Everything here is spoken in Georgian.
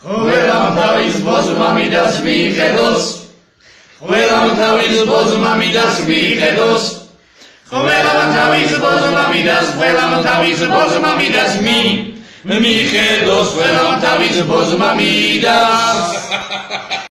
ყველამ თავის მამიდას მიხედოს ყველამ თავის მამიდას მიხედოს ყველამ თავის მამიდას ყველამ თავის მამიდას მიხედოს ყველამ თავის მამიდას